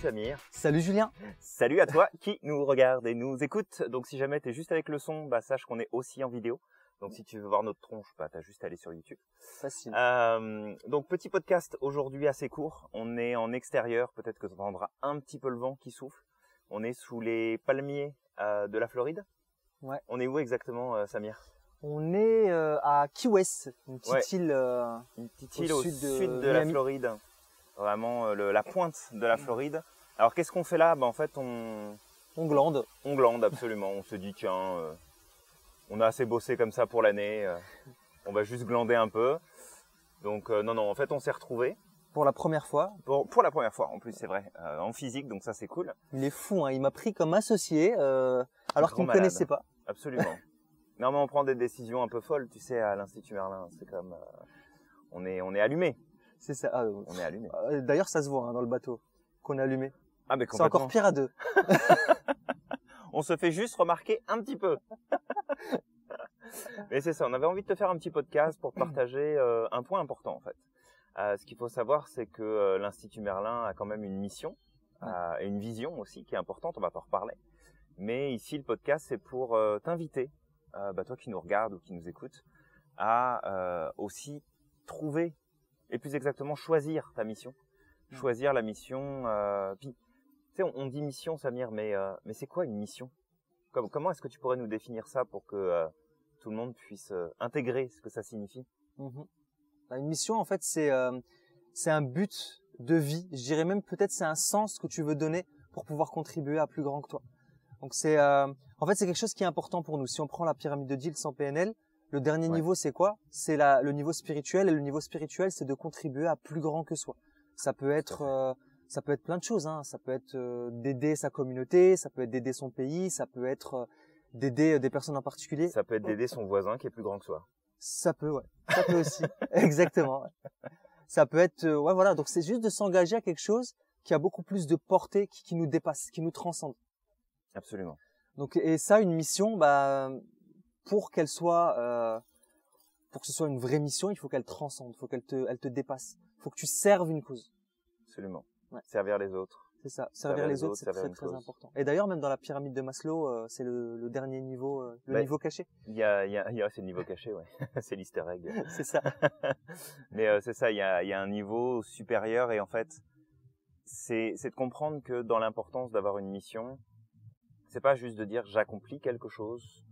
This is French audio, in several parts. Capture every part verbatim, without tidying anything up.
Samir. Salut Julien. Salut à toi qui nous regarde et nous écoute. Donc si jamais tu es juste avec le son, bah, sache qu'on est aussi en vidéo. Donc si tu veux voir notre tronche, bah, tu as juste à aller sur YouTube. Facile. Euh, donc petit podcast aujourd'hui assez court. On est en extérieur, peut-être que ça prendra un petit peu le vent qui souffle. On est sous les palmiers euh, de la Floride. Ouais. On est où exactement, euh, Samir? On est euh, à Key West, une petite Ouais. île, euh, Une petite île au, au sud sud de, de la Miami. Floride. Vraiment euh, le- la pointe de la Floride. Alors qu'est-ce qu'on fait là? Bah, en fait, on, on glande. on glande absolument. On se dit tiens, euh, on a assez bossé comme ça pour l'année. euh, on va juste glander un peu. Donc euh, non, non, en fait, on s'est retrouvés. Pour la première fois. Pour, pour la première fois, en plus, c'est vrai, euh, en physique, donc ça c'est cool. Il est fou, hein. Il m'a pris comme associé, euh, alors Grand qu'il ne me malade. connaissait pas. Absolument. Non, mais on prend des décisions un peu folles, tu sais, à l'Institut Merlin. C'est comme, euh, on est, on est allumé. C'est ça. Ah, On est allumé. euh, D'ailleurs, ça se voit hein, dans le bateau qu'on est allumé. Ah, mais C'est complètement. encore pire à deux. On se fait juste remarquer un petit peu. Mais c'est ça, on avait envie de te faire un petit podcast pour te partager euh, un point important en fait. Euh, ce qu'il faut savoir, c'est que euh, l'Institut Merlin a quand même une mission euh, et une vision aussi qui est importante, on va t'en reparler. Mais ici, le podcast, c'est pour euh, t'inviter, euh, bah, toi qui nous regardes ou qui nous écoutes, à euh, aussi trouver, et plus exactement choisir ta mission. Choisir la mission. Euh, puis, tu sais, on, on dit mission, Samir, mais, euh, mais c'est quoi une mission? Comme, Comment est-ce que tu pourrais nous définir ça pour que euh, tout le monde puisse euh, intégrer ce que ça signifie? Mhm. Une mission, en fait, c'est euh, c'est un but de vie. Je dirais même peut-être c'est un sens que tu veux donner pour pouvoir contribuer à plus grand que toi. Donc c'est euh, en fait c'est quelque chose qui est important pour nous. Si on prend la pyramide de Diels en P N L, le dernier Ouais. niveau c'est quoi? C'est la le niveau spirituel, et le niveau spirituel c'est de contribuer à plus grand que soi. Ça peut être euh, ça peut être plein de choses. Hein. Ça peut être euh, d'aider sa communauté, ça peut être d'aider son pays, ça peut être euh, d'aider des personnes en particulier. Ça peut être d'aider son voisin qui est plus grand que soi. Ça peut, ouais. Ça peut aussi. Exactement. Ouais. Ça peut être, euh, ouais, voilà. Donc c'est juste de s'engager à quelque chose qui a beaucoup plus de portée, qui, qui nous dépasse, qui nous transcende. Absolument. Donc et ça, une mission, bah, pour qu'elle soit, euh, pour que ce soit une vraie mission, il faut qu'elle transcende, il faut qu'elle te, elle te dépasse. Il faut que tu serves une cause. Absolument. Ouais. Servir les autres. C'est ça. Servir, les autres, c'est servir très une très cause. important. Et d'ailleurs, même dans la pyramide de Maslow, euh, c'est le, le dernier niveau, euh, le Bah, niveau caché. Il y a, il y a, il y a c'est le niveau caché, ouais. C'est l'easter egg. C'est ça. Mais euh, c'est ça, il y a, il y a un niveau supérieur et en fait, c'est, c'est de comprendre que dans l'importance d'avoir une mission, c'est pas juste de dire j'accomplis quelque chose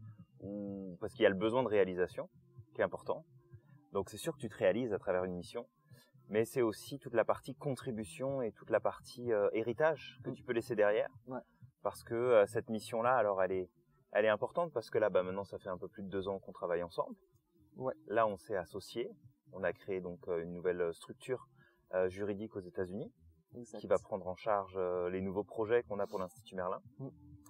ou parce qu'il y a le besoin de réalisation qui est important. Donc c'est sûr que tu te réalises à travers une mission, mais c'est aussi toute la partie contribution et toute la partie euh, héritage que tu peux laisser derrière. Ouais. Parce que euh, cette mission-là, alors elle est, elle est importante parce que là, bah maintenant, ça fait un peu plus de deux ans qu'on travaille ensemble. Ouais. Là, on s'est associés. On a créé donc euh, une nouvelle structure euh, juridique aux États-Unis Exact. qui va prendre en charge euh, les nouveaux projets qu'on a pour l'Institut Merlin. Mm.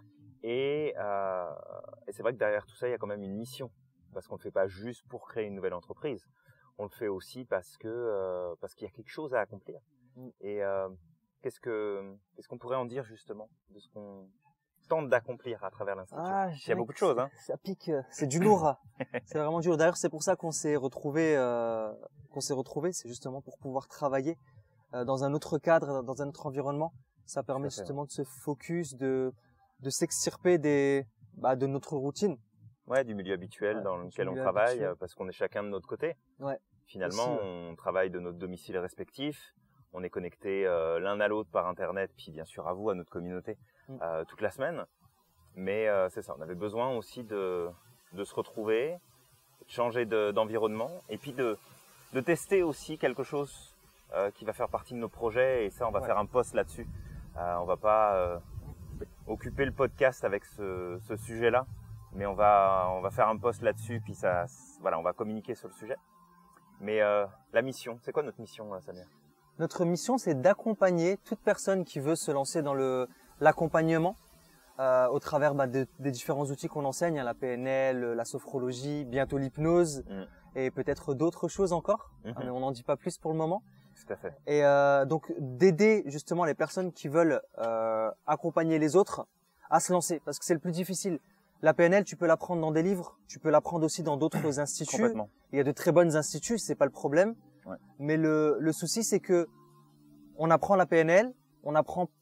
Et, euh, et c'est vrai que derrière tout ça, il y a quand même une mission parce qu'on ne le fait pas juste pour créer une nouvelle entreprise. On le fait aussi parce que euh, parce qu'il y a quelque chose à accomplir. Mm. Et euh, qu'est-ce que qu'est-ce qu'on pourrait en dire justement de ce qu'on tente d'accomplir à travers l'institut? Ah, Il y a beaucoup de choses, hein. Ça pique, euh, c'est du lourd. C'est vraiment dur. D'ailleurs, c'est pour ça qu'on s'est retrouvé, euh, qu'on s'est retrouvé, c'est justement pour pouvoir travailler euh, dans un autre cadre, dans un autre environnement. Ça permet Tout à fait, justement de se focus, de de s'extirper des, bah, de notre routine. Ouais, du milieu habituel Ouais, dans du lequel on milieu travaille, habituel. euh, parce qu'on est chacun de notre côté. Ouais. Finalement, Aussi, on travaille de notre domicile respectif. On est connecté euh, l'un à l'autre par Internet, puis bien sûr à vous, à notre communauté, Mm. euh, toute la semaine. Mais euh, c'est ça, on avait besoin aussi de, de se retrouver, de changer de, d'environnement, et puis de, de tester aussi quelque chose euh, qui va faire partie de nos projets. Et ça, on va Ouais. faire un post là-dessus. Euh, on va pas euh, occuper le podcast avec ce, ce sujet-là, mais on va, on va faire un post là-dessus, puis ça, voilà, on va communiquer sur le sujet. Mais euh, la mission, c'est quoi notre mission, euh, Samir? Notre mission, c'est d'accompagner toute personne qui veut se lancer dans le l'accompagnement euh, au travers bah, de, des différents outils qu'on enseigne, hein, la P N L, la sophrologie, bientôt l'hypnose Mm. et peut-être d'autres choses encore. Mhm. Mais on n'en dit pas plus pour le moment. Tout à fait. Et euh, donc d'aider justement les personnes qui veulent euh, accompagner les autres à se lancer, parce que c'est le plus difficile. La P N L, tu peux l'apprendre dans des livres, tu peux l'apprendre aussi dans d'autres instituts. Complètement. Il y a de très bonnes instituts, c'est pas le problème. Ouais. Mais le, le souci, c'est que on apprend la P N L, on apprend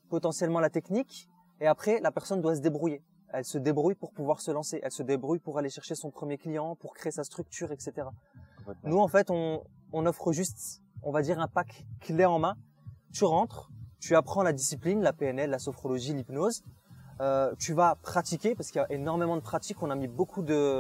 potentiellement la technique, et après, la personne doit se débrouiller. Elle se débrouille pour pouvoir se lancer. Elle se débrouille pour aller chercher son premier client, pour créer sa structure, et cetera. Nous, en fait, on, on offre juste, on va dire, un pack clé en main. Tu rentres, tu apprends la discipline, la P N L, la sophrologie, l'hypnose. Euh, tu vas pratiquer parce qu'il y a énormément de pratiques. On a mis beaucoup de,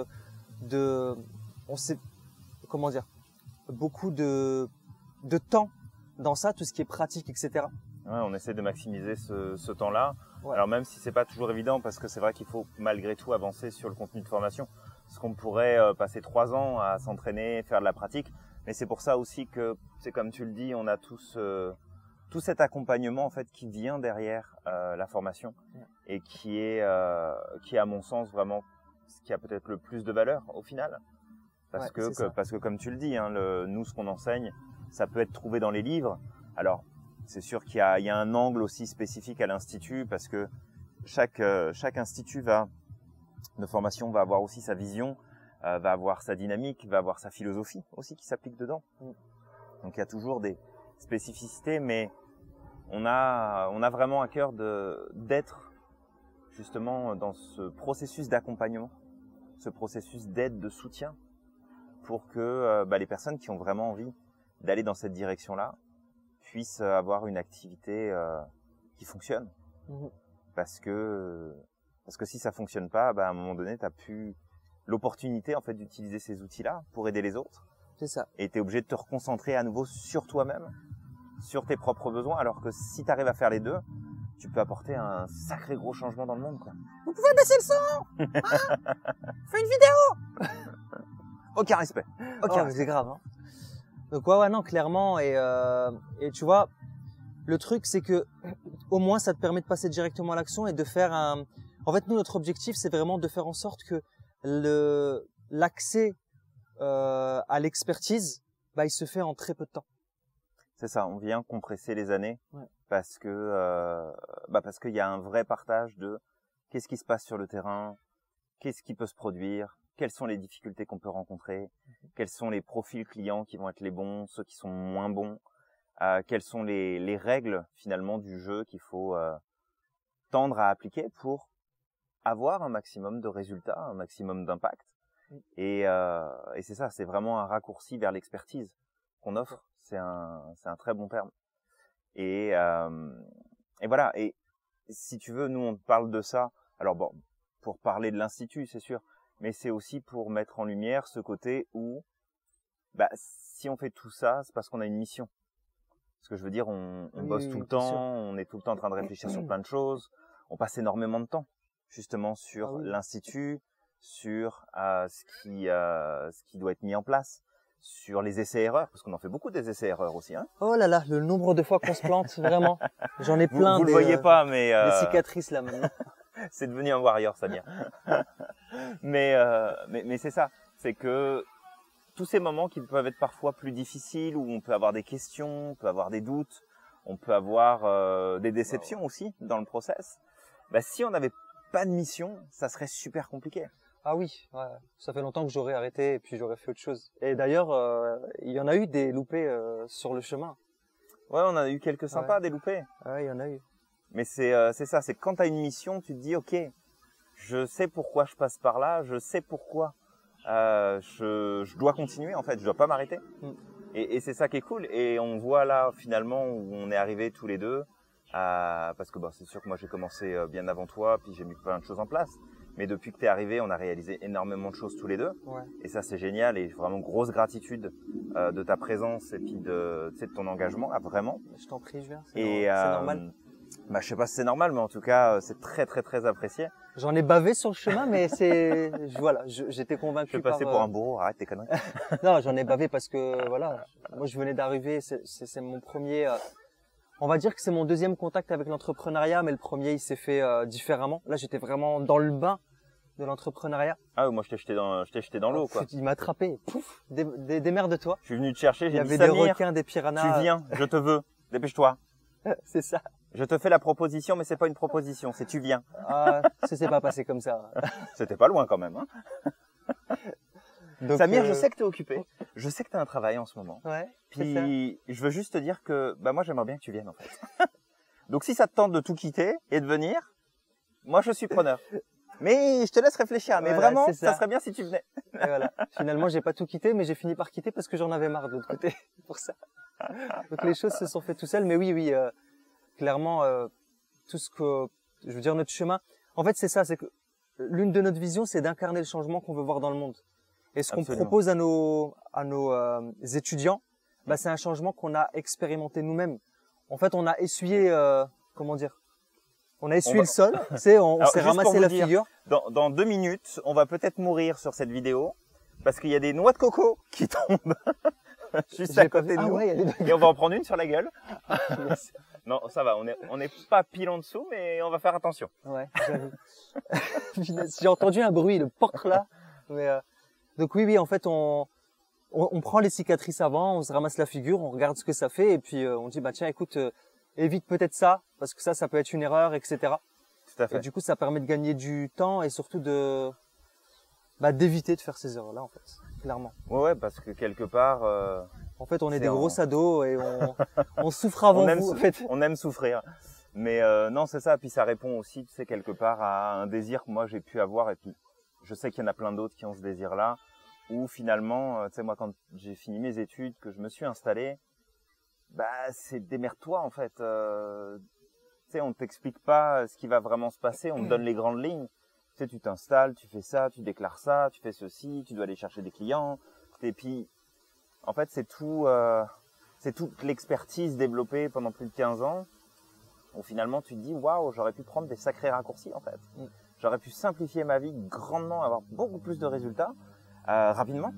de, on sait, comment dire, beaucoup de, de temps dans ça, tout ce qui est pratique, et cetera. Ouais, on essaie de maximiser ce, ce temps-là. Ouais. Alors même si c'est pas toujours évident, parce que c'est vrai qu'il faut malgré tout avancer sur le contenu de formation, parce qu'on pourrait euh, passer trois ans à s'entraîner, faire de la pratique. Mais c'est pour ça aussi que, c'est comme tu le dis, on a tous euh, tout cet accompagnement en fait qui vient derrière euh, la formation ouais. et qui est, euh, qui est à mon sens vraiment ce qui a peut-être le plus de valeur au final. Parce ouais, que, que parce que comme tu le dis, hein, le, nous ce qu'on enseigne, ça peut être trouvé dans les livres. Alors c'est sûr qu'il y a, il y a un angle aussi spécifique à l'institut parce que chaque euh, chaque institut va de formation va avoir aussi sa vision, euh, va avoir sa dynamique, va avoir sa philosophie aussi qui s'applique dedans. Mm. Donc il y a toujours des spécificités, mais on a on a vraiment à cœur de d'être justement dans ce processus d'accompagnement, ce processus d'aide, de soutien, pour que euh, bah, les personnes qui ont vraiment envie d'aller dans cette direction-là puissent avoir une activité euh, qui fonctionne. Mmh. Parce que parce que si ça fonctionne pas, bah, à un moment donné, tu as plus l'opportunité en fait d'utiliser ces outils-là pour aider les autres. C'est ça. Et tu es obligé de te reconcentrer à nouveau sur toi-même, sur tes propres besoins, alors que si tu arrives à faire les deux, tu peux apporter un sacré gros changement dans le monde, quoi. Vous pouvez baisser le son hein. Fais une vidéo. Aucun respect. Aucun oh, respect. C'est grave. Hein. Donc ouais, ouais, non, clairement. Et, euh, et tu vois, le truc, c'est que au moins, ça te permet de passer directement à l'action et de faire un... En fait, nous, notre objectif, c'est vraiment de faire en sorte que le l'accès euh, à l'expertise, bah, il se fait en très peu de temps. C'est ça, on vient compresser les années ouais. parce que euh, bah parce qu'il y a un vrai partage de qu'est-ce qui se passe sur le terrain, qu'est-ce qui peut se produire, quelles sont les difficultés qu'on peut rencontrer, mm-hmm. quels sont les profils clients qui vont être les bons, ceux qui sont moins bons, euh, quelles sont les, les règles finalement du jeu qu'il faut euh, tendre à appliquer pour avoir un maximum de résultats, un maximum d'impact. Mm. Et, euh, et c'est ça, c'est vraiment un raccourci vers l'expertise qu'on offre. C'est un, c'est un très bon terme. Et, euh, et voilà. Et si tu veux, nous on parle de ça. Alors bon, pour parler de l'institut, c'est sûr, mais c'est aussi pour mettre en lumière ce côté où, bah, si on fait tout ça, c'est parce qu'on a une mission. Parce que je veux dire, on, on oui, bosse tout le temps, sûr. On est tout le temps en train de réfléchir sur plein de choses. On passe énormément de temps, justement, sur ah oui. l'institut, sur euh, ce qui, euh, ce qui doit être mis en place, sur les essais-erreurs, parce qu'on en fait beaucoup des essais-erreurs aussi. Hein. Oh là là, le nombre de fois qu'on se plante, vraiment. J'en ai plein. Vous, vous des, le voyez pas, mais euh, euh, des cicatrices là maintenant. C'est devenu un warrior, Samir. mais euh, mais, mais c'est ça, c'est que tous ces moments qui peuvent être parfois plus difficiles, où on peut avoir des questions, on peut avoir des doutes, on peut avoir euh, des déceptions aussi dans le process. Bah, si on n'avait pas de mission, ça serait super compliqué. Ah oui, ouais. Ça fait longtemps que j'aurais arrêté et puis j'aurais fait autre chose. Et d'ailleurs, euh, il y en a eu des loupés euh, sur le chemin. Ouais, on a eu quelques sympas, ouais. des loupés. Ouais, il y en a eu. Mais c'est euh, c'est ça, c'est quand tu as une mission, tu te dis, ok, je sais pourquoi je passe par là, je sais pourquoi euh, je, je dois continuer, en fait, je dois pas m'arrêter. Mm. Et, et c'est ça qui est cool. Et on voit là, finalement, où on est arrivés tous les deux, à, parce que bon, c'est sûr que moi j'ai commencé bien avant toi, puis j'ai mis plein de choses en place. Mais depuis que tu es arrivé, on a réalisé énormément de choses tous les deux. Ouais. Et ça, c'est génial. Et vraiment grosse gratitude euh, de ta présence et puis de, de ton engagement. Ah, vraiment. Je t'en prie, je viens. C'est et, normal. Euh, normal. Bah, je sais pas si c'est normal, mais en tout cas, c'est très, très, très apprécié. J'en ai bavé sur le chemin, mais c'est, voilà, j'étais convaincu. Je suis passé par, pour euh... un bourreau. Arrête tes conneries. Non, j'en ai bavé parce que, voilà, moi, je venais d'arriver. C'est mon premier, euh... on va dire que c'est mon deuxième contact avec l'entrepreneuriat, mais le premier, il s'est fait euh, différemment. Là, j'étais vraiment dans le bain de l'entrepreneuriat. Ah oui, moi je t'ai jeté dans, je t'ai jeté dans l'eau, quoi. Il m'a attrapé, pouf, dé, dé, démerde-toi. Je suis venu te chercher, j'ai dit, il y avait Samir, des requins, des piranhas. Tu viens, je te veux, dépêche-toi. C'est ça. Je te fais la proposition, mais c'est pas une proposition, c'est tu viens. Ah, ça s'est pas passé comme ça. C'était pas loin quand même, hein. Donc, Samir, euh... je sais que t'es occupé, je sais que t'as un travail en ce moment. Ouais. Puis je veux juste te dire que, bah moi j'aimerais bien que tu viennes en fait. Donc si ça te tente de tout quitter et de venir, moi je suis preneur. Mais je te laisse réfléchir. Mais Voilà, vraiment, c'est ça. ça. serait bien si tu venais. Et voilà. Finalement, j'ai pas tout quitté, mais j'ai fini par quitter parce que j'en avais marre de l'autre côté. Pour ça. Donc les choses se sont faites tout seules. Mais oui, oui, euh, clairement, euh, tout ce que, je veux dire, notre chemin. En fait, c'est ça, c'est que l'une de notre visions, c'est d'incarner le changement qu'on veut voir dans le monde. Et ce qu'on propose à nos à nos euh, étudiants, bah, c'est un changement qu'on a expérimenté nous-mêmes. En fait, on a essuyé, euh, comment dire, on a essuyé on le sol, tu sais, on, on s'est ramassé la dire, figure. Dans, dans deux minutes, on va peut-être mourir sur cette vidéo parce qu'il y a des noix de coco qui tombent juste à côté de ah nous, ouais, et on va en prendre une sur la gueule. Non, ça va, on est on n'est pas pile en dessous, mais on va faire attention. Ouais, j'avoue. J'ai entendu un bruit, le porte là. Mais euh, donc oui, oui, en fait, on, on on prend les cicatrices avant, on se ramasse la figure, on regarde ce que ça fait, et puis euh, on dit bah tiens, écoute, euh, évite peut-être ça, parce que ça, ça peut être une erreur, et cetera. Tout à fait. Et du coup, ça permet de gagner du temps et surtout de bah d'éviter de faire ces erreurs-là, en fait, clairement. Ouais, ouais, parce que quelque part. Euh... En fait, on est, est des en... gros ados et on, on souffre avant on aime vous. En fait. On aime souffrir. Mais euh, non, c'est ça. Puis ça répond aussi, tu sais, quelque part à un désir que moi j'ai pu avoir. Et puis, je sais qu'il y en a plein d'autres qui ont ce désir-là. Où finalement, euh, tu sais, moi, quand j'ai fini mes études, que je me suis installé, bah, c'est démerde-toi, en fait. Euh, tu sais, on t'explique pas ce qui va vraiment se passer. On te donne les grandes lignes. Tu sais, tu t'installes, tu fais ça, tu déclares ça, tu fais ceci, tu dois aller chercher des clients. Et puis, en fait, c'est tout, euh, c'est toute l'expertise développée pendant plus de quinze ans, où finalement tu te dis, waouh, j'aurais pu prendre des sacrés raccourcis, en fait. Mm. J'aurais pu simplifier ma vie grandement, avoir beaucoup plus de résultats, euh, rapidement,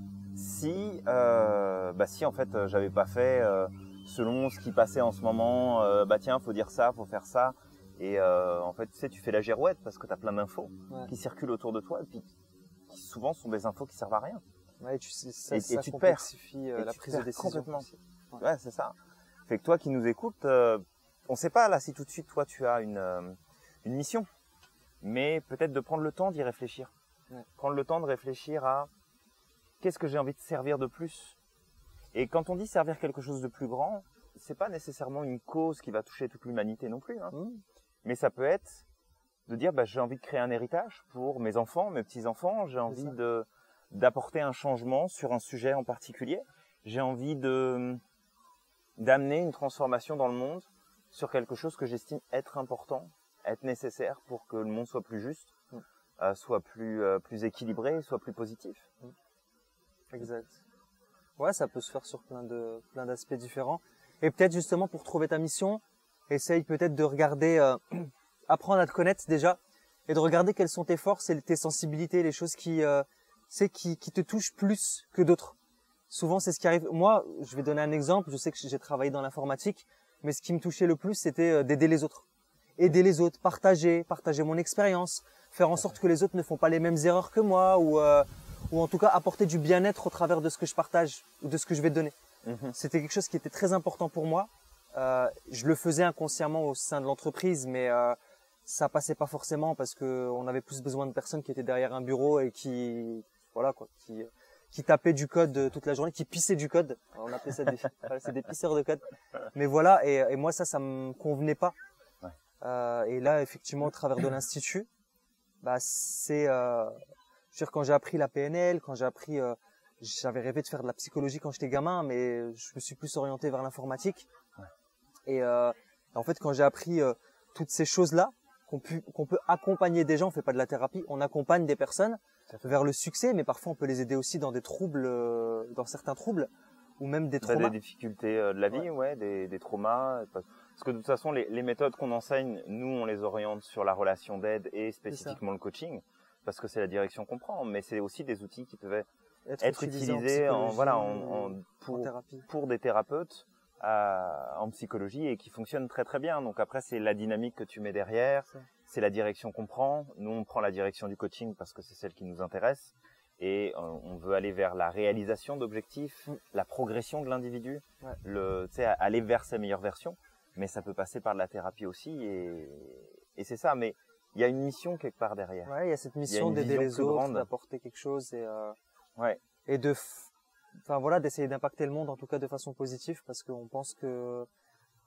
si, euh, bah si en fait, j'avais pas fait, euh, selon ce qui passait en ce moment, euh, bah tiens, faut dire ça, faut faire ça. Et, euh, en fait, tu sais, tu fais la girouette parce que t'as plein d'infos ouais. qui circulent autour de toi, et puis, qui souvent sont des infos qui servent à rien. Ouais, tu sais, ça, et, ça et tu te perds. Euh, la prise de décision. Complètement. Ouais, ouais c'est ça. Fait que toi qui nous écoutes, euh, on sait pas là si tout de suite toi tu as une euh, une mission, mais peut-être de prendre le temps d'y réfléchir. Ouais. Prendre le temps de réfléchir à qu'est-ce que j'ai envie de servir de plus. Et quand on dit servir quelque chose de plus grand, c'est pas nécessairement une cause qui va toucher toute l'humanité non plus. Hein. Mmh. Mais ça peut être de dire bah j'ai envie de créer un héritage pour mes enfants, mes petits-enfants. J'ai envie de d'apporter un changement sur un sujet en particulier. J'ai envie de d'amener une transformation dans le monde sur quelque chose que j'estime être important, être nécessaire pour que le monde soit plus juste, mm. euh, soit plus euh, plus équilibré, soit plus positif. Mm. Exact. Ouais, ça peut se faire sur plein de plein d'aspects différents. Et peut-être justement pour trouver ta mission, essaye peut-être de regarder, euh, apprendre à te connaître déjà, et de regarder quelles sont tes forces et tes sensibilités, les choses qui euh, c'est qui, qui te touche plus que d'autres. Souvent, c'est ce qui arrive. Moi, je vais donner un exemple. Je sais que j'ai travaillé dans l'informatique, mais ce qui me touchait le plus, c'était d'aider les autres. Aider les autres, partager, partager mon expérience, faire en sorte que les autres ne font pas les mêmes erreurs que moi, ou, euh, ou en tout cas apporter du bien-être au travers de ce que je partage ou de ce que je vais donner. Mm-hmm. C'était quelque chose qui était très important pour moi. Euh, je le faisais inconsciemment au sein de l'entreprise, mais euh, ça passait pas forcément parce que on avait plus besoin de personnes qui étaient derrière un bureau et qui voilà quoi, qui qui tapaient du code toute la journée, qui pissaient du code. Alors, on appelait ça des voilà, c'est des pisseurs de code. Mais voilà, et, et moi ça ça me convenait pas. Ouais. Euh, et là effectivement au travers de l'institut, bah c'est euh, je veux dire quand j'ai appris la P N L, quand j'ai appris euh, j'avais rêvé de faire de la psychologie quand j'étais gamin, mais je me suis plus orienté vers l'informatique. Ouais. Et euh, en fait quand j'ai appris euh, toutes ces choses-là, qu'on peut, qu'on peut accompagner des gens, on fait pas de la thérapie, on accompagne des personnes vers le succès, mais parfois on peut les aider aussi dans des troubles, euh, dans certains troubles, ou même des traumas. Des difficultés euh, de la vie, ouais, ouais des, des traumas. Parce que de toute façon, les, les méthodes qu'on enseigne, nous, on les oriente sur la relation d'aide et spécifiquement le coaching, parce que c'est la direction qu'on prend, mais c'est aussi des outils qui peuvent être, être utilisés en, en, voilà, en, en, pour, en pour des thérapeutes. À, en psychologie et qui fonctionne très très bien. Donc après c'est la dynamique que tu mets derrière, c'est la direction qu'on prend. Nous on prend la direction du coaching parce que c'est celle qui nous intéresse et euh, on veut aller vers la réalisation d'objectifs, mm. la progression de l'individu, ouais. le, tu sais, aller vers sa meilleure version. Mais ça peut passer par de la thérapie aussi et, et c'est ça. Mais il y a une mission quelque part derrière. Ouais, il y a cette mission d'aider les autres, d'apporter quelque chose et euh, ouais. et de f... Enfin voilà, d'essayer d'impacter le monde en tout cas de façon positive parce qu'on pense que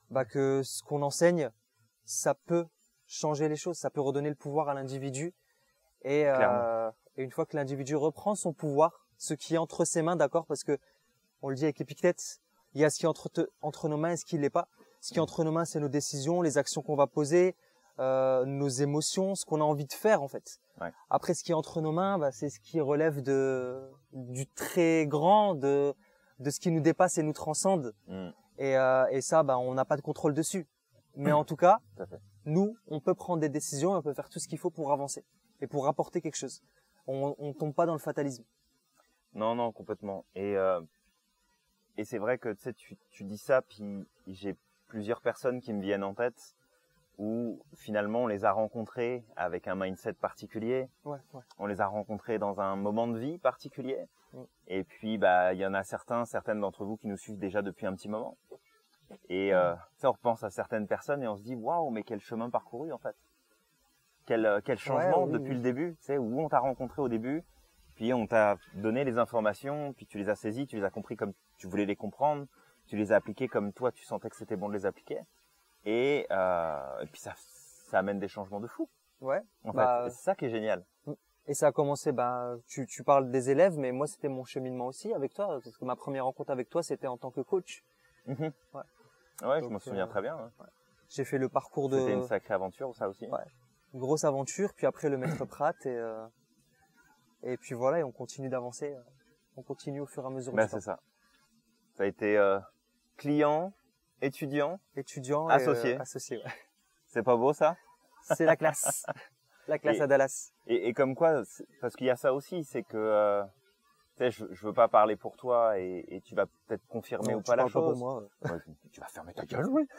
bah, que ce qu'on enseigne, ça peut changer les choses, ça peut redonner le pouvoir à l'individu. Et, euh, et une fois que l'individu reprend son pouvoir, ce qui est entre ses mains, d'accord, parce que on le dit avec Épictète, il y a ce qui est entre, te, entre nos mains et ce qui ne l'est pas. Ce qui est entre nos mains, c'est nos décisions, les actions qu'on va poser, euh, nos émotions, ce qu'on a envie de faire en fait. Ouais. Après, ce qui est entre nos mains, bah, c'est ce qui relève de du très grand, de de ce qui nous dépasse et nous transcende. Mm. Et, euh, et ça, bah, on n'a pas de contrôle dessus. Mais en tout cas, tout à fait. Nous, on peut prendre des décisions, et on peut faire tout ce qu'il faut pour avancer et pour apporter quelque chose. On, on tombe pas dans le fatalisme. Non, non, complètement. Et euh, et c'est vrai que tu sais, tu, tu dis ça, puis j'ai plusieurs personnes qui me viennent en tête où finalement on les a rencontrés avec un mindset particulier. Ouais, ouais. On les a rencontrés dans un moment de vie particulier. Ouais. Et puis bah il y en a certains, certaines d'entre vous qui nous suivent déjà depuis un petit moment. Et euh, tu sais, on repense à certaines personnes et on se dit waouh, mais quel chemin parcouru en fait. Quel quel changement ouais, oui, depuis oui. le début, tu sais, où on t'a rencontré au début, puis on t'a donné les informations, puis tu les as saisies, tu les as compris comme tu voulais les comprendre, tu les as appliquées comme toi tu sentais que c'était bon de les appliquer. Et, euh, et puis ça, ça amène des changements de fou. Ouais. En bah, fait, c'est ça qui est génial. Et ça a commencé, bah, tu, tu parles des élèves, mais moi c'était mon cheminement aussi avec toi, parce que ma première rencontre avec toi c'était en tant que coach. Mmh. Ouais. Ouais, donc, je m'en souviens euh, très bien. Hein. Ouais. J'ai fait le parcours de. C'était une sacrée aventure, ça aussi. Ouais. Une grosse aventure, puis après le maître Pratt et euh, et puis voilà, et on continue d'avancer, on continue au fur et à mesure. Ben c'est ça. Ça a été euh, client. Étudiant, étudiant, associé, et, euh, associé, ouais. C'est pas beau ça? C'est la classe, la classe et, à Dallas. Et, et comme quoi, parce qu'il y a ça aussi, c'est que, euh, tu sais, je, je veux pas parler pour toi et, et tu vas peut-être confirmer non, ou pas la chose. Pas pour moi. Ouais, tu vas fermer ta gueule, oui.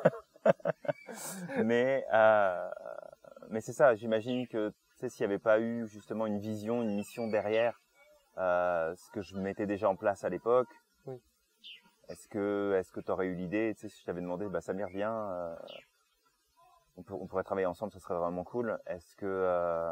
mais, euh, mais c'est ça. J'imagine que, tu sais, s'il y avait pas eu justement une vision, une mission derrière, euh, ce que je mettais déjà en place à l'époque. Oui. Est-ce que, est-ce que tu aurais eu l'idée, tu sais, si je t'avais demandé, bah Samir, viens, euh, on, peut, on pourrait travailler ensemble, ce serait vraiment cool. Est-ce que, euh,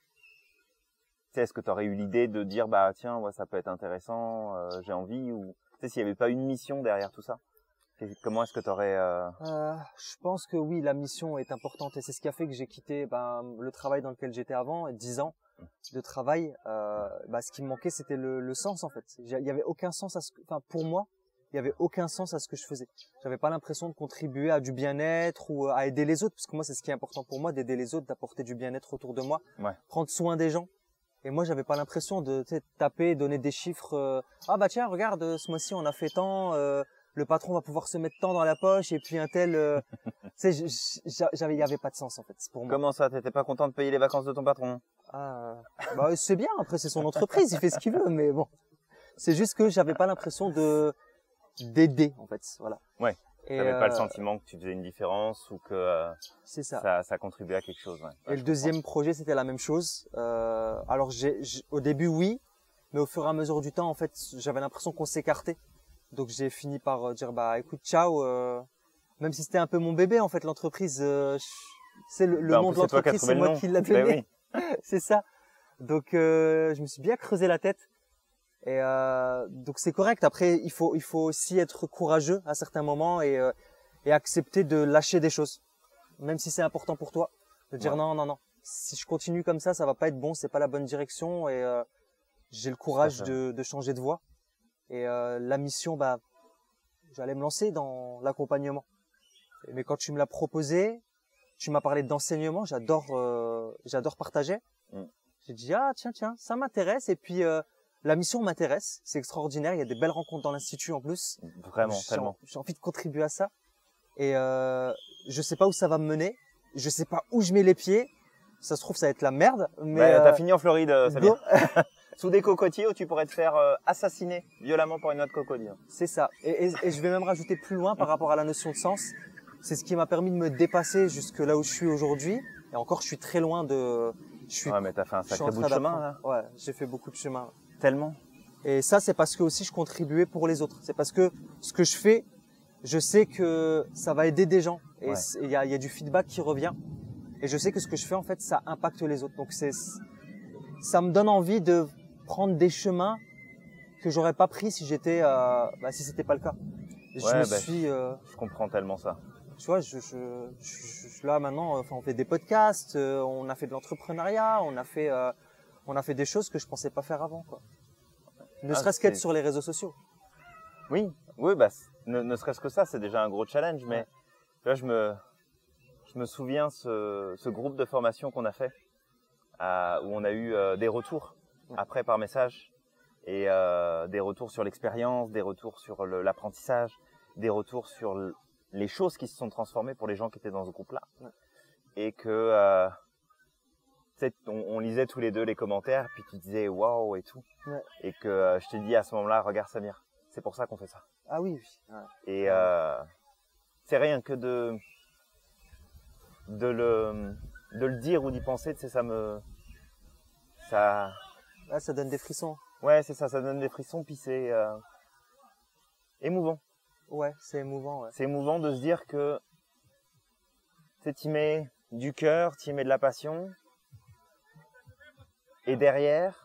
tu sais, est-ce que tu aurais eu l'idée de dire, bah tiens, ouais, ça peut être intéressant, euh, j'ai envie, ou tu sais, s'il n'y avait pas une mission derrière tout ça, comment est-ce que tu aurais euh... euh, je pense que oui, la mission est importante et c'est ce qui a fait que j'ai quitté ben, le travail dans lequel j'étais avant, dix ans de travail. Euh, bah, ce qui me manquait, c'était le, le sens en fait. Il y avait aucun sens à ce, que, enfin pour moi. Il y avait aucun sens à ce que je faisais. J'avais pas l'impression de contribuer à du bien-être ou à aider les autres, parce que moi c'est ce qui est important pour moi, d'aider les autres, d'apporter du bien-être autour de moi, ouais. Prendre soin des gens. Et moi j'avais pas l'impression de taper, donner des chiffres. Euh, ah bah tiens regarde, ce mois-ci on a fait tant, euh, le patron va pouvoir se mettre tant dans la poche et puis un tel. Euh, tu sais, j'avais, il y avait pas de sens en fait pour moi. Comment ça, t'étais pas content de payer les vacances de ton patron? Ah, bah c'est bien. Après c'est son entreprise, il fait ce qu'il veut, mais bon, c'est juste que j'avais pas l'impression de d'aider en fait, voilà. Ouais. Tu n'avais euh, pas le sentiment que tu faisais une différence ou que euh, c'est ça. ça ça contribuait à quelque chose. Ouais. Et ouais, le deuxième comprends. projet c'était la même chose. Euh, alors j'ai, j'ai au début oui, mais au fur et à mesure du temps en fait j'avais l'impression qu'on s'écartait. Donc j'ai fini par dire bah écoute ciao. Euh, même si c'était un peu mon bébé en fait l'entreprise, euh, c'est le, le bah, nom de l'entreprise, c'est moi qui l'a donné. Ben oui. C'est ça. Donc euh, je me suis bien creusé la tête. Et euh, donc c'est correct. Après, il faut il faut aussi être courageux à certains moments et euh, et accepter de lâcher des choses, même si c'est important pour toi, de dire ouais. non non non. Si je continue comme ça, ça va pas être bon, c'est pas la bonne direction et euh, j'ai le courage de de changer de voie. Et euh, la mission, bah, j'allais me lancer dans l'accompagnement. Mais quand tu me l'as proposé, tu m'as parlé d'enseignement. J'adore euh, j'adore partager. Mm. J'ai dit ah tiens tiens, ça m'intéresse et puis euh, la mission m'intéresse, c'est extraordinaire, il y a des belles rencontres dans l'institut en plus. Vraiment, j'ai, tellement. J'ai envie de contribuer à ça. Et euh, je sais pas où ça va me mener, je sais pas où je mets les pieds. Ça se trouve, ça va être la merde. Mais bah, euh, t'as fini en Floride, Samir. Sous des cocotiers où tu pourrais te faire euh, assassiner violemment par une autre cocodile. C'est ça. Et, et, et je vais même rajouter plus loin par rapport à la notion de sens. C'est ce qui m'a permis de me dépasser jusque là où je suis aujourd'hui. Et encore, je suis très loin de. Je suis. Ouais, mais t'as fait un sacré bout de chemin là. Ouais, j'ai fait beaucoup de chemin. Tellement. Et ça, c'est parce que aussi je contribuais pour les autres. C'est parce que ce que je fais, je sais que ça va aider des gens. Et il ouais. y, a, y a du feedback qui revient. Et je sais que ce que je fais, en fait, ça impacte les autres. Donc c'est, ça me donne envie de prendre des chemins que j'aurais pas pris si j'étais, euh, bah, si c'était pas le cas. Je Ouais, me bah, suis, euh, je comprends tellement ça. tu vois, je, je, je, je- là maintenant, enfin, on fait des podcasts, euh, on a fait de l'entrepreneuriat, on a fait, euh, on a fait des choses que je pensais pas faire avant, quoi. Ne Ah, serait-ce qu'être c'est- sur les réseaux sociaux. Oui, oui, bah, c- ne, ne serait-ce que ça, c'est déjà un gros challenge. Mais Ouais. tu vois, je me, je me souviens ce, ce groupe de formation qu'on a fait, euh, où on a eu euh, des retours Ouais. après par message, et euh, des retours sur l'expérience, des retours sur le- l'apprentissage, des retours sur l- les choses qui se sont transformées pour les gens qui étaient dans ce groupe-là. Ouais. Et que euh, tu sais, on, on lisait tous les deux les commentaires, puis tu disais waouh et tout. Ouais. Et que euh, je t'ai dit à ce moment-là, regarde Samir, c'est pour ça qu'on fait ça. Ah oui, oui. Ouais. Et Ouais. euh, c'est rien que de de le de le dire ou d'y penser, tu sais, ça me ça Ouais, ça donne des frissons. ouais, c'est ça, ça donne des frissons, puis c'est euh, émouvant. Ouais, c'est émouvant. Ouais. C'est émouvant de se dire que tu sais, t'y mets du cœur, t'y mets de la passion, et derrière,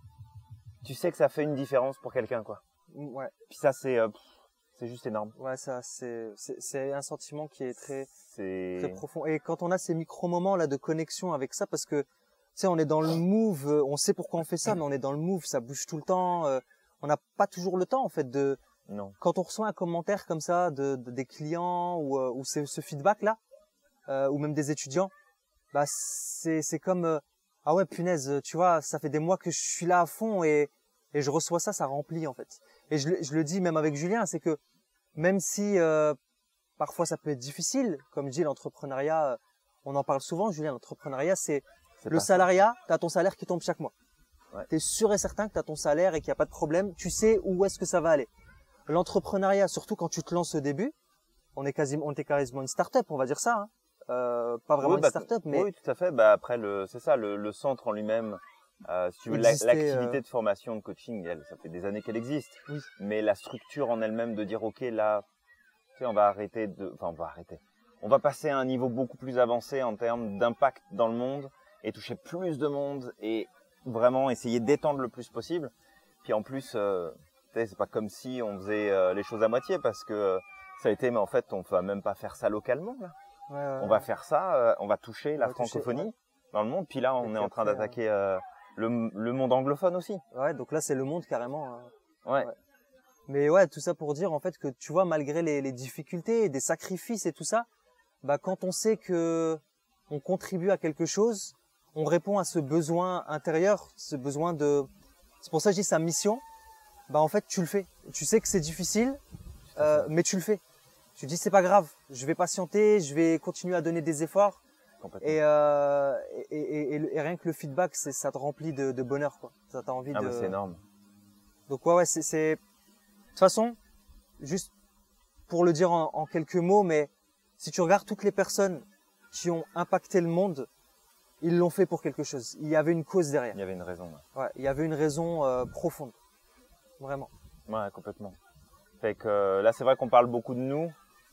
tu sais que ça fait une différence pour quelqu'un, quoi. Ouais, Puis ça, c'est euh, pff, c'est juste énorme. ouais, ça, c'est, c'est, c'est un sentiment qui est très, C'est très profond. Et quand on a ces micro-moments là de connexion avec ça, parce que, tu sais, on est dans le move, euh, on sait pourquoi on fait ça, mais on est dans le move, ça bouge tout le temps. euh, on n'a pas toujours le temps, en fait, de, non. quand on reçoit un commentaire comme ça de, de- des clients ou, euh, ou c'est ce feedback là, euh, ou même des étudiants, bah c'est, c'est comme, euh, ah ouais, punaise, tu vois, ça fait des mois que je suis là à fond et, et je reçois ça, ça remplit en fait. Et je, le- je le dis même avec Julien, c'est que même si euh, parfois ça peut être difficile, comme je dis, l'entrepreneuriat, euh, on en parle souvent, Julien, l'entrepreneuriat, c'est C'est le pas ça. salariat, tu as ton salaire qui tombe chaque mois. Ouais. Tu es sûr et certain que tu as ton salaire et qu'il n'y a pas de problème, tu sais où est-ce que ça va aller. L'entrepreneuriat, surtout quand tu te lances au début, on est quasiment, on était quasiment une start-up, on va dire ça. Hein. Euh, pas vraiment Oui, une bah, start-up, mais oui, tout à fait. Bah après, le, c'est ça, le, le centre en lui-même. Euh, si tu veux, la- exister, l'activité euh, de formation, de coaching, elle, ça fait des années qu'elle existe. Oui. Mais la structure en elle-même de dire, ok, là, tu sais, on va arrêter de, enfin, on va arrêter. On va passer à un niveau beaucoup plus avancé en termes d'impact dans le monde et toucher plus de monde et vraiment essayer d'étendre le plus possible. Puis en plus, euh, tu sais, c'est pas comme si on faisait euh, les choses à moitié parce que euh, ça a été, mais en fait, on va même pas faire ça localement, là. ouais, ouais, On va faire ça, euh, on va toucher la va toucher, francophonie ouais. dans le monde. Puis là, on Et est puis en train après, d'attaquer euh, le, le monde anglophone aussi. ouais, donc là c'est le monde carrément. hein. Ouais. Ouais. Mais ouais, tout ça pour dire en fait que tu vois, malgré les, les difficultés, des sacrifices et tout ça, bah quand on sait que on contribue à quelque chose, on répond à ce besoin intérieur, ce besoin de. C'est pour ça que je dis sa mission. Bah en fait tu le fais. Tu sais que c'est difficile, euh, mais tu le fais. Tu dis c'est pas grave, je vais patienter, je vais continuer à donner des efforts Complètement. et, euh, et, et, et, et rien que le feedback, c'est ça te remplit de, de bonheur quoi. Ça t'a envie Ah de. bah c'est énorme. Donc ouais ouais c'est c'est de toute façon juste pour le dire en, en quelques mots, mais si tu regardes toutes les personnes qui ont impacté le monde, ils l'ont fait pour quelque chose. Il y avait une cause derrière. Il y avait une raison. Ouais, Ouais, il y avait une raison euh, profonde, vraiment. ouais complètement. Fait que euh, là, c'est vrai qu'on parle beaucoup de nous.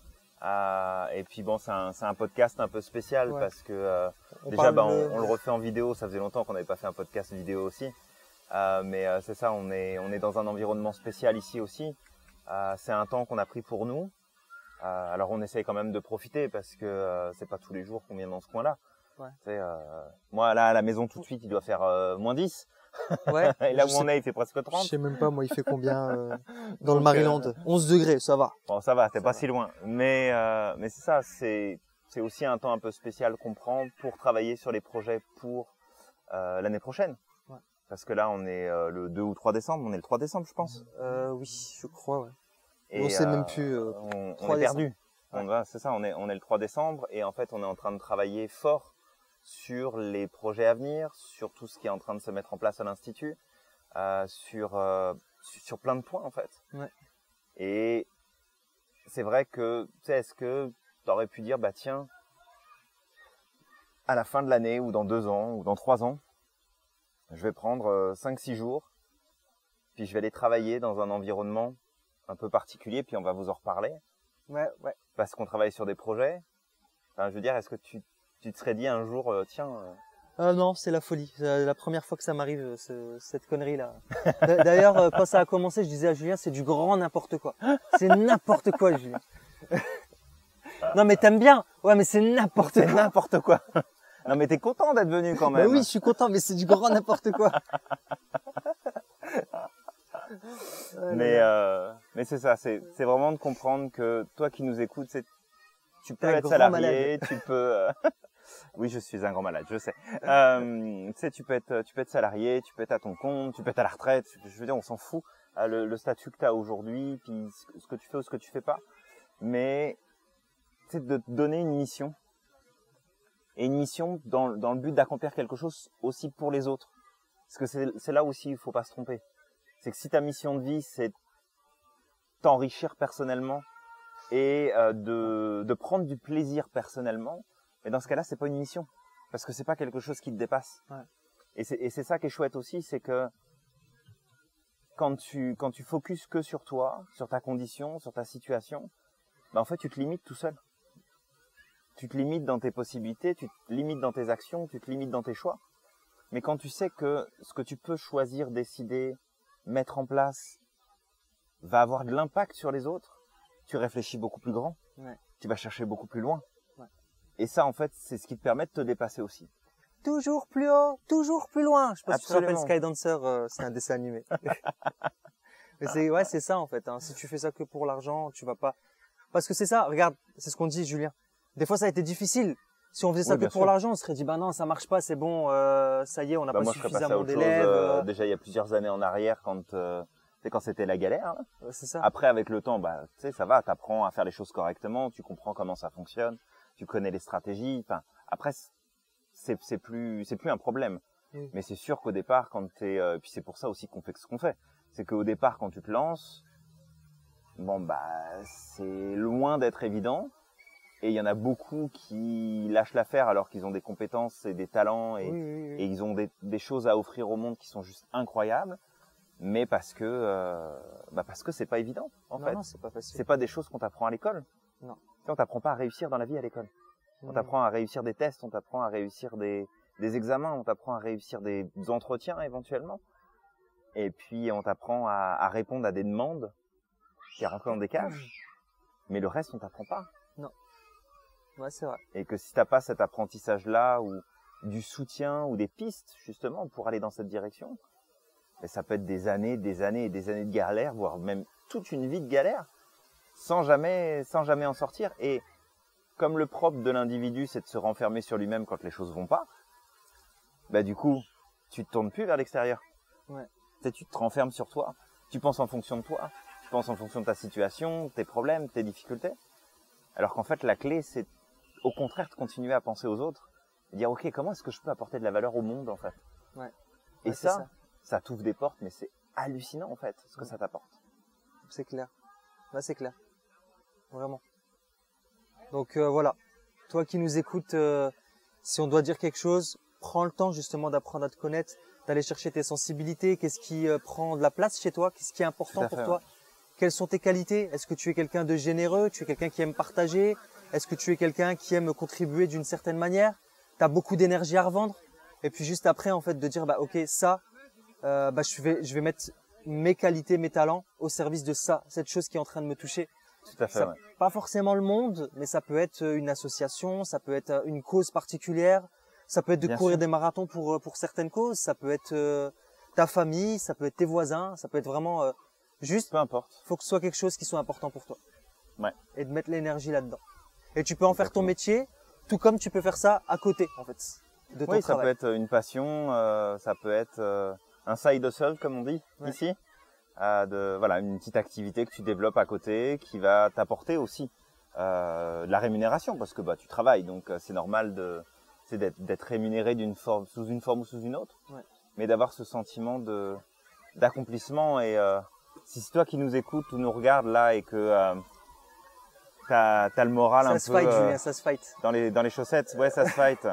Euh, et puis bon, c'est un, c'est un podcast un peu spécial Ouais. parce que euh, On déjà, parle bah, on, de- on le refait en vidéo. Ça faisait longtemps qu'on n'avait pas fait un podcast vidéo aussi. Euh, mais euh, c'est ça, on est, on est dans un environnement spécial ici aussi. Euh, c'est un temps qu'on a pris pour nous. Euh, alors on essaye quand même de profiter parce que euh, c'est pas tous les jours qu'on vient dans ce coin-là. Ouais. Tu sais, euh, moi là à la maison tout de suite il doit faire euh, moins dix. Ouais. Et là où je on sais- est il fait presque Je trente. sais même pas, moi, il fait combien euh, dans Donc, le Maryland euh, onze degrés, ça va. Bon ça va, c'est Ça pas va. si loin. Mais euh, mais c'est ça, c'est c'est aussi un temps un peu spécial qu'on prend pour travailler sur les projets pour euh, l'année prochaine. Ouais. Parce que là on est euh, le deux ou trois décembre, on est le trois décembre je pense. Euh, oui, je crois, ouais. Et On sait euh, même plus, euh, on, on trois est perdu. Ouais. On va- C'est ça, on est, on est le trois décembre et en fait on est en train de travailler fort sur les projets à venir, sur tout ce qui est en train de se mettre en place à l'Institut, euh, sur, euh, sur sur plein de points en fait. Ouais. Et c'est vrai que, tu sais, est-ce que tu aurais pu dire, bah tiens, à la fin de l'année ou dans deux ans ou dans trois ans, je vais prendre euh, cinq six jours, puis je vais aller travailler dans un environnement un peu particulier, puis on va vous en reparler. Ouais, ouais. Parce qu'on travaille sur des projets. Enfin, je veux dire, est-ce que tu, tu te serais dit un jour, euh, tiens, euh, Ah non, c'est la folie. C'est la première fois que ça m'arrive, ce, cette connerie-là. D'ailleurs, euh, quand ça a commencé, je disais à Julien, c'est du grand n'importe quoi. C'est n'importe quoi, Julien. Non, mais t'aimes bien. Ouais, mais c'est n'importe quoi. C'est n'importe quoi. Non, mais t'es content d'être venu quand même. Bah oui, je suis content, mais c'est du grand n'importe quoi. mais euh, mais c'est ça, c'est c'est vraiment de comprendre que toi qui nous écoutes, c'est tu peux être salarié, tu peux. Euh... oui, je suis un grand malade, je sais. Euh, tu sais, tu peux être tu peux être salarié, tu peux être à ton compte, tu peux être à la retraite. Je veux dire, on s'en fout. Le, le statut que tu as aujourd'hui, puis ce que tu fais ou ce que tu fais pas. Mais c'est de te donner une mission. Et une mission dans, dans le but d'accomplir quelque chose aussi pour les autres. Parce que c'est, c'est là aussi il faut pas se tromper. C'est que si ta mission de vie, c'est t'enrichir personnellement et euh, de, de prendre du plaisir personnellement, et dans ce cas-là, c'est pas une mission. Parce que c'est pas quelque chose qui te dépasse. Ouais. Et c'est, et c'est ça qui est chouette aussi, c'est que quand tu, quand tu focuses que sur toi, sur ta condition, sur ta situation, ben en fait, tu te limites tout seul. Tu te limites dans tes possibilités, tu te limites dans tes actions, tu te limites dans tes choix. Mais quand tu sais que ce que tu peux choisir, décider, mettre en place, va avoir de l'impact sur les autres, tu réfléchis beaucoup plus grand. Ouais. Tu vas chercher beaucoup plus loin. Ouais. Et ça, en fait, c'est ce qui te permet de te dépasser aussi. Toujours plus haut, toujours plus loin. Je sais pas Absolument. si tu te rappelles Skydancer, euh, c'est un dessin animé. Mais c'est, ouais, c'est ça en fait. Hein. Si tu fais ça que pour l'argent, tu vas pas. Parce que c'est ça. Regarde, c'est ce qu'on dit, Julien. Des fois, ça a été difficile. Si on faisait ça oui, que pour sûr. l'argent, on se serait dit, bah non, ça marche pas, c'est bon, euh, ça y est, on n'a bah pas moi, suffisamment d'élèves. d'élèves. Euh, déjà, il y a plusieurs années en arrière, quand, euh, quand c'était la galère. Hein. Ouais, c'est ça. Après, avec le temps, bah, tu sais, ça va, t'apprends à faire les choses correctement, tu comprends comment ça fonctionne, tu connais les stratégies. Enfin, après, c'est, c'est plus, c'est plus un problème. Oui. Mais c'est sûr qu'au départ, quand t'es, euh, puis c'est pour ça aussi qu'on fait ce qu'on fait, c'est qu'au départ, quand tu te lances, bon bah, c'est loin d'être évident. Et il y en a beaucoup qui lâchent l'affaire alors qu'ils ont des compétences et des talents et, oui, oui, oui. et ils ont des, des choses à offrir au monde qui sont juste incroyables, mais parce que euh, bah parce que c'est pas évident en non, fait. Non, c'est pas facile. C'est pas des choses qu'on t'apprend à l'école. Non. Tu sais, on t'apprend pas à réussir dans la vie à l'école. On t'apprend à réussir des tests, on t'apprend à réussir des, des examens, on t'apprend à réussir des entretiens éventuellement. Et puis on t'apprend à, à répondre à des demandes qui rentrent dans des cases. Mais le reste, on t'apprend pas. Non. Ouais, c'est vrai. Et que si t'as pas cet apprentissage-là ou du soutien ou des pistes justement pour aller dans cette direction, et ça peut être des années, des années et des années de galère, voire même toute une vie de galère, sans jamais, sans jamais en sortir. Et comme le propre de l'individu, c'est de se renfermer sur lui-même quand les choses vont pas, bah du coup, tu te tournes plus vers l'extérieur. Ouais. Tu sais, tu te renfermes sur toi. Tu penses en fonction de toi. Tu penses en fonction de ta situation, tes problèmes, tes difficultés. Alors qu'en fait, la clé, c'est au contraire de continuer à penser aux autres et dire ok, comment est-ce que je peux apporter de la valeur au monde en fait. Ouais. Et ouais, ça, ça, ça t'ouvre des portes, mais c'est hallucinant en fait ce que ouais. ça t'apporte. C'est clair. Là, c'est clair. Vraiment. Donc euh, voilà. Toi qui nous écoutes, euh, si on doit dire quelque chose, prends le temps justement d'apprendre à te connaître, d'aller chercher tes sensibilités, qu'est-ce qui euh, prend de la place chez toi, qu'est-ce qui est important pour fait, toi, ouais. Quelles sont tes qualités, est-ce que tu es quelqu'un de généreux, tu es quelqu'un qui aime partager, est-ce que tu es quelqu'un qui aime contribuer d'une certaine manière, tu as beaucoup d'énergie à revendre, et puis juste après en fait de dire bah ok ça, euh, bah je vais je vais mettre mes qualités, mes talents au service de ça, cette chose qui est en train de me toucher. Tout à fait. Ça, ouais. Pas forcément le monde, mais ça peut être une association, ça peut être une cause particulière, ça peut être de Bien courir sûr. des marathons pour pour certaines causes, ça peut être euh, ta famille, ça peut être tes voisins, ça peut être vraiment euh, juste. Peu importe. Faut que ce soit quelque chose qui soit important pour toi. Ouais. Et de mettre l'énergie là-dedans. Et tu peux en Exactement. Faire ton métier, tout comme tu peux faire ça à côté, en fait, de ton oui, travail. ça peut être une passion, euh, ça peut être euh, un side hustle, comme on dit ouais. ici. Euh, de, voilà, une petite activité que tu développes à côté, qui va t'apporter aussi euh, de la rémunération, parce que bah tu travailles, donc euh, c'est normal de, c'est d'être, d'être rémunéré d'une forme, sous une forme ou sous une autre, ouais. mais d'avoir ce sentiment de d'accomplissement. Et euh, si c'est toi qui nous écoutes ou nous regardes là et que euh, t'as, t'as le moral ça un se peu fight, euh, Julien, ça se fight. dans les dans les chaussettes, ouais, ça se fight.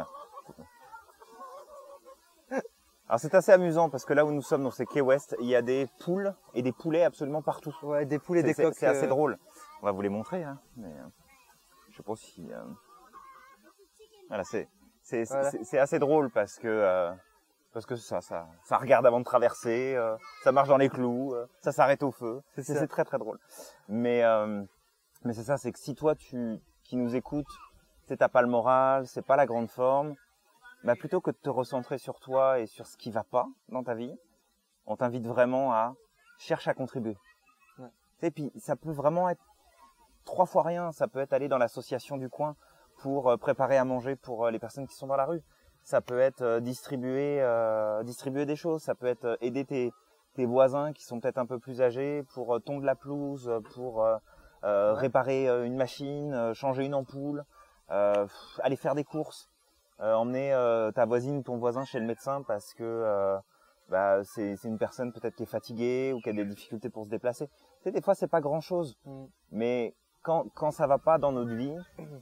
Alors c'est assez amusant parce que là où nous sommes, donc c'est Key West, il y a des poules et des poulets absolument partout. Ouais, des poules et des c'est, coqs. C'est assez euh... drôle. On va vous les montrer, hein. Mais euh, je sais pas si. Euh... Voilà, c'est C'est Voilà. c'est assez drôle parce que euh, parce que ça ça ça regarde avant de traverser, euh, ça marche dans les clous, euh, ça s'arrête au feu. C'est C'est ça. c'est très très drôle. Mais euh, mais c'est ça, c'est que si toi tu qui nous écoutes, c'est t'as pas le moral, c'est pas la grande forme, bah plutôt que de te recentrer sur toi et sur ce qui va pas dans ta vie, on t'invite vraiment à chercher à contribuer. Ouais. Et puis ça peut vraiment être trois fois rien, ça peut être aller dans l'association du coin pour euh, préparer à manger pour euh, les personnes qui sont dans la rue. Ça peut être euh, distribuer euh, distribuer des choses, ça peut être euh, aider tes tes voisins qui sont peut-être un peu plus âgés pour euh, tondre la pelouse, pour euh, euh, Ouais. réparer euh, une machine, euh, changer une ampoule, euh, pff, aller faire des courses, euh, emmener euh, ta voisine ou ton voisin chez le médecin parce que euh, bah, c'est c'est une personne peut-être qui est fatiguée ou qui a des difficultés pour se déplacer. Tu sais, des fois c'est pas grand-chose, Mm. mais quand quand ça va pas dans notre vie,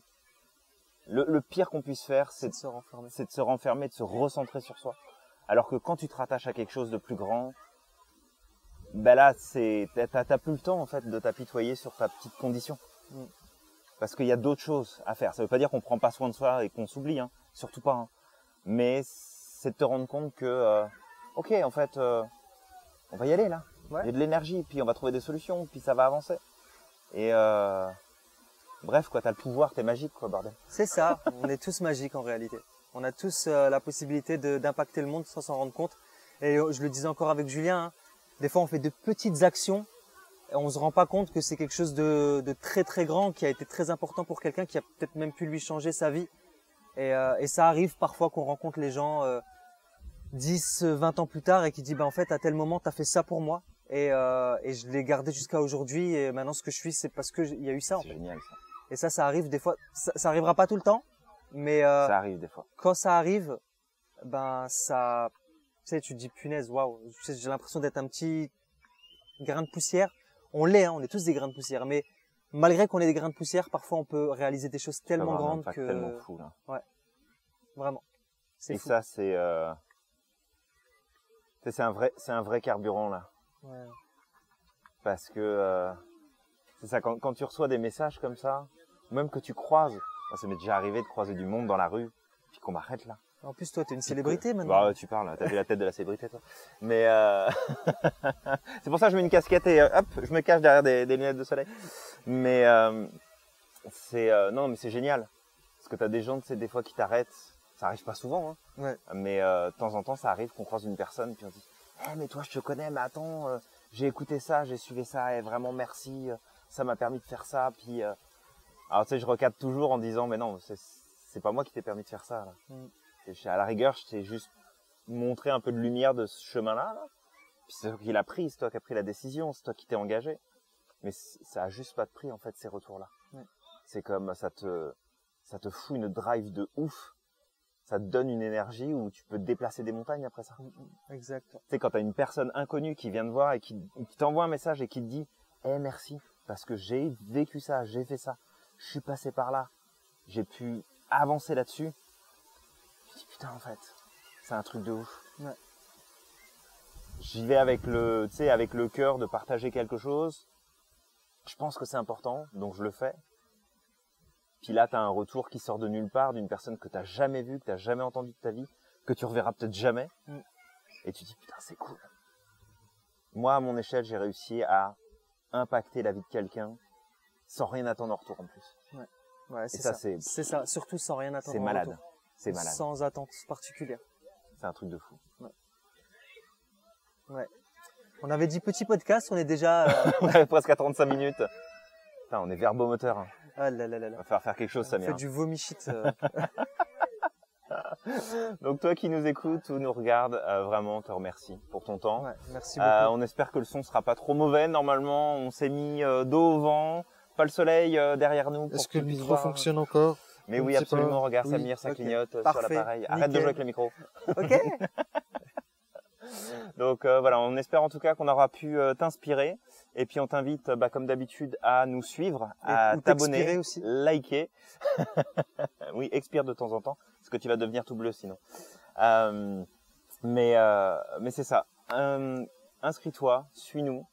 le, le pire qu'on puisse faire, C'est c'est de se renfermer. c'est de se renfermer, de se recentrer sur soi. Alors que quand tu te rattaches à quelque chose de plus grand, ben là, c'est t'as t'as plus le temps en fait de t'apitoyer sur ta petite condition, Mm. parce qu'il y a d'autres choses à faire. Ça veut pas dire qu'on prend pas soin de soi et qu'on s'oublie, hein, surtout pas. Hein. Mais c'est de te rendre compte que, euh, ok, en fait, euh, on va y aller là. Ouais. Il y a de l'énergie, puis on va trouver des solutions, puis ça va avancer. Et euh, bref, quoi, t'as le pouvoir, t'es magique, quoi, bordel. C'est ça, on est tous magiques en réalité. On a tous euh, la possibilité de- d'impacter le monde sans s'en rendre compte. Et euh, je le disais encore avec Julien, hein, des fois on fait de petites actions et on se rend pas compte que c'est quelque chose de, de très très grand qui a été très important pour quelqu'un qui a peut-être même pu lui changer sa vie. Et, euh, et ça arrive parfois qu'on rencontre les gens euh, dix, vingt ans plus tard et qui dit bah en fait à tel moment t'as fait ça pour moi et, euh, et je l'ai gardé jusqu'à aujourd'hui et maintenant ce que je suis c'est parce que il y a eu ça. En C'est fait. génial, ça. Et ça, ça arrive des fois. Ça, ça arrivera pas tout le temps, mais euh, Ça arrive des fois. quand ça arrive, ben ça, tu sais, tu te dis punaise, waouh, tu sais, j'ai l'impression d'être un petit grain de poussière. On l'est, hein, on est tous des grains de poussière, mais malgré qu'on ait des grains de poussière, parfois on peut réaliser des choses Ça peut tellement avoir un grandes impact que tellement fou, là. vraiment, c'est Et fou. ça, c'est euh... c'est c'est un vrai, c'est un vrai carburant là, Ouais. parce que euh, c'est ça. Quand, quand tu reçois des messages comme ça, même que tu croises, moi, ça m'est déjà arrivé de croiser du monde dans la rue, puis qu'on m'arrête là. En plus, toi, t'es une Puis célébrité que- maintenant. Bah, tu parles, t'as vu la tête de la célébrité, toi. Mais euh... c'est pour ça que je mets une casquette et euh, hop, je me cache derrière des, des lunettes de soleil. Mais euh, c'est euh, non, mais c'est génial, parce que t'as des gens, tu sais, des fois qui t'arrêtent. Ça arrive pas souvent, hein. Ouais. Mais euh, de temps en temps, ça arrive qu'on croise une personne puis on dit eh, mais toi, je te connais, mais attends, euh, j'ai écouté ça, j'ai suivi ça, et vraiment merci, euh, ça m'a permis de faire ça. Puis, euh... alors tu sais, je recadre toujours en disant mais non, c'est c'est pas moi qui t'ai permis de faire ça. Là. Mm. C'est- À la rigueur, je t'ai juste montré un peu de lumière de ce chemin-là. Là. Puis c'est toi qui l'as pris, c'est toi qui as pris la décision, c'est toi qui t'es engagé. Mais ça a juste pas de prix en fait ces retours-là. Ouais. C'est comme ça te ça te fout une drive de ouf. Ça te donne une énergie où tu peux déplacer des montagnes après ça. Mm, mm, Exact. Tu sais, quand tu as une personne inconnue qui vient te voir et qui, qui t'envoie un message et qui te dit « Eh, merci, parce que j'ai vécu ça, j'ai fait ça, je suis passé par là, j'ai pu avancer là-dessus. » Je dis « Putain, en fait, c'est un truc de ouf. Ouais. » J'y vais avec le, tu sais, avec le cœur de partager quelque chose. Je pense que c'est important, donc je le fais. Puis là, tu as un retour qui sort de nulle part d'une personne que tu n'as jamais vue, que tu n'as jamais entendue de ta vie, que tu reverras peut-être jamais. Mm. Et tu te dis, putain, c'est cool. Moi, à mon échelle, j'ai réussi à impacter la vie de quelqu'un sans rien attendre en retour en plus. Ouais, Et c'est ça, ça. c'est C'est ça. Surtout sans rien attendre. c'est en malade. retour. C'est malade. Sans attente particulière. C'est un truc de fou. Ouais. On avait dit petit podcast, on est déjà. euh, On est presque à trente-cinq minutes. Putain, on est verbomoteur. Hein. Ah là là là On là. va faire faire quelque chose, On Samir. fait du vomi shit. euh. Donc toi qui nous écoutes ou nous regardes, euh, vraiment, te remercie pour ton temps. Ouais, merci beaucoup. Euh, on espère que le son sera pas trop mauvais. Normalement, on s'est mis euh, dos au vent, pas le soleil euh, derrière nous. pour Est-ce que le tu puisses micro voir. fonctionne encore? Mais Je oui, ne sais absolument. pas. Regarde Oui. Samir, ça Ok. clignote euh, Parfait. sur l'appareil. Arrête de Nickel. jouer avec le micro. Ok. Donc euh, voilà, on espère en tout cas qu'on aura pu euh, t'inspirer. Et puis on t'invite, euh, bah, comme d'habitude, à nous suivre, Et- à ou t'expirer t'abonner, aussi. liker. Oui, expire de temps en temps, parce que tu vas devenir tout bleu sinon. Euh, mais euh, mais c'est ça. Euh, inscris-toi, suis-nous.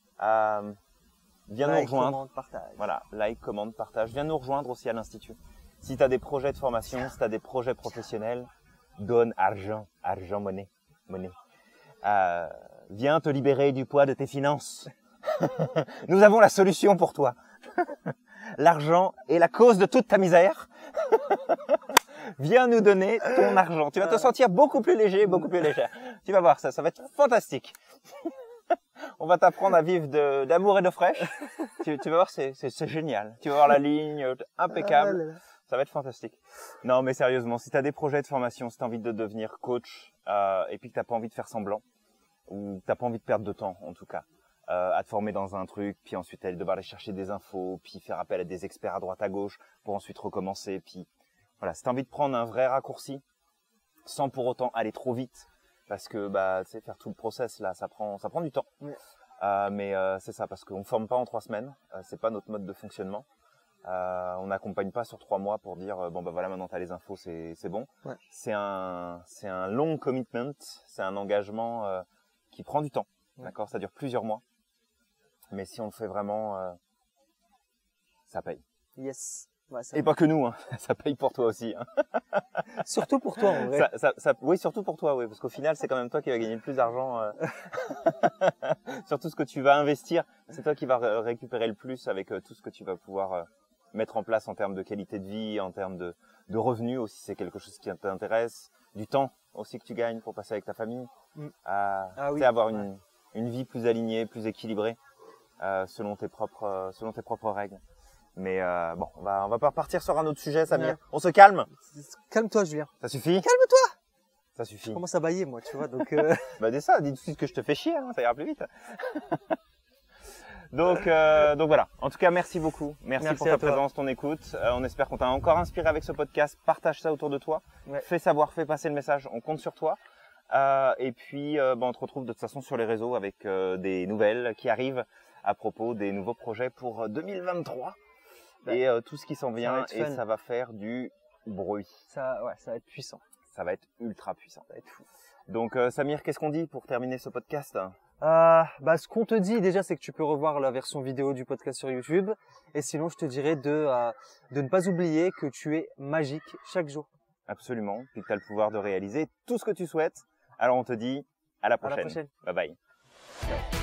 Euh, viens nous Like, rejoindre. commande, partage. Voilà, like, commande, partage. Viens nous rejoindre aussi à l'Institut. Si tu as des projets de formation, si tu as des projets professionnels, donne argent, argent, monnaie, monnaie. Euh, viens te libérer du poids de tes finances. Nous avons la solution pour toi. L'argent est la cause de toute ta misère. Viens nous donner ton argent. Tu vas te sentir beaucoup plus léger, beaucoup plus légère. Tu vas voir ça, ça va être fantastique. On va t'apprendre à vivre de, d'amour et d'eau fraîche. Tu, tu vas voir, c'est, c'est, c'est génial. Tu vas voir la ligne impeccable. Ça va être fantastique. Non, mais sérieusement, si tu as des projets de formation, si tu as envie de devenir coach euh, et puis que tu n'as pas envie de faire semblant, ou que tu n'as pas envie de perdre de temps, en tout cas, euh, à te former dans un truc, puis ensuite aller devoir aller chercher des infos, puis faire appel à des experts à droite à gauche pour ensuite recommencer. Puis voilà, si tu as envie de prendre un vrai raccourci, sans pour autant aller trop vite, parce que bah, tu sais, faire tout le process là, ça prend, ça prend du temps. Oui. Euh, mais euh, c'est ça, parce qu'on ne forme pas en trois semaines, euh, c'est pas notre mode de fonctionnement. Euh, on n'accompagne pas sur trois mois pour dire euh, bon bah voilà, maintenant tu as les infos, c'est c'est bon. Ouais. C'est un c'est un long commitment, c'est un engagement euh, qui prend du temps. Ouais. D'accord, ça dure plusieurs mois. Mais si on le fait vraiment, euh, ça paye. Yes. Ouais, ça et pas que nous, hein. Ça paye pour toi aussi. Hein. Surtout pour toi, en vrai. Ça, ça, ça, oui, surtout pour toi, oui, parce qu'au final, c'est quand même toi qui vas gagner le plus d'argent. Euh... sur tout ce que tu vas investir, c'est toi qui vas ré récupérer le plus avec euh, tout ce que tu vas pouvoir euh, mettre en place en termes de qualité de vie, en termes de, de revenus aussi, c'est quelque chose qui t'intéresse, du temps aussi que tu gagnes pour passer avec ta famille, mm. à ah, oui. avoir une, ouais. une vie plus alignée, plus équilibrée, euh, selon tes propres, euh, selon tes propres règles. Mais euh, bon, on va on va pas repartir sur un autre sujet, Samir. Ouais. On se calme. Calme-toi, Julien. Ça suffit. Calme-toi. Ça suffit. Je commence à bailler, moi, tu vois. Donc. Euh... bah dis ça, dis tout de suite que je te fais chier, hein, ça ira plus vite. donc euh, donc voilà. En tout cas, merci beaucoup. Merci, merci pour ta présence, ton écoute. Euh, on espère qu'on t'a encore inspiré avec ce podcast. Partage ça autour de toi. Ouais. Fais savoir, fais passer le message. On compte sur toi. Euh, et puis, euh, bah, on te retrouve de toute façon sur les réseaux avec euh, des nouvelles qui arrivent à propos des nouveaux projets pour deux mille vingt-trois. Et euh, tout ce qui s'en vient, et ça va faire du bruit. Ça, ouais, ça va être puissant. Ça va être ultra puissant. Ça va être fou. Donc, euh, Samir, qu'est-ce qu'on dit pour terminer ce podcast? euh, bah, Ce qu'on te dit déjà, c'est que tu peux revoir la version vidéo du podcast sur YouTube. Et sinon, je te dirais de, euh, de ne pas oublier que tu es magique chaque jour. Absolument. Puis que tu as le pouvoir de réaliser tout ce que tu souhaites. Alors, on te dit à la prochaine. À la prochaine. Bye bye. Ciao.